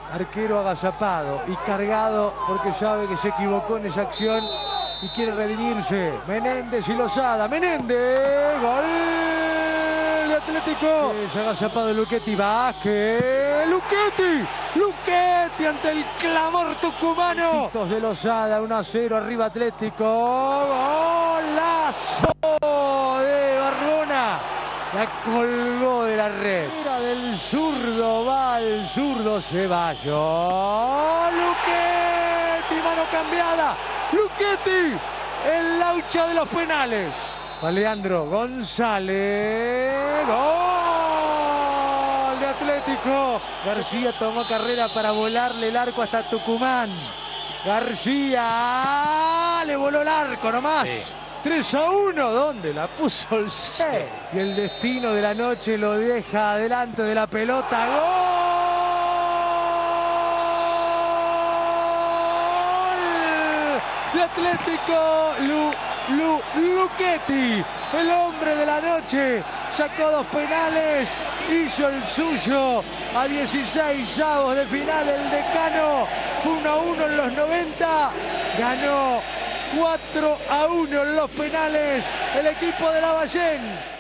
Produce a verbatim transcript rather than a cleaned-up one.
Arquero agazapado y cargado porque sabe que se equivocó en esa acción y quiere redimirse. Menéndez y Lozada. Menéndez. Gol de Atlético. Es agazapado Luchetti. Vázquez. Luchetti. Luchetti ante el clamor tucumano. De Lozada. uno a cero arriba Atlético. Golazo de Barbona. La colgó de la red. Era del zurdo, va al zurdo Ceballos. Luchetti, mano cambiada. Luchetti, el laucha de los penales. Va Leandro González. Gol de Atlético. García tomó carrera para volarle el arco hasta Tucumán. García le voló el arco nomás. Sí. tres a uno, ¿dónde la puso el C? Y el destino de la noche lo deja adelante de la pelota. ¡Gol de Atlético! Lu, Lu, Luchetti, el hombre de la noche, sacó dos penales, hizo el suyo a dieciséis avos de final. El decano fue uno a uno en los noventa, ganó cuatro a uno en los penales el equipo de Lavallén.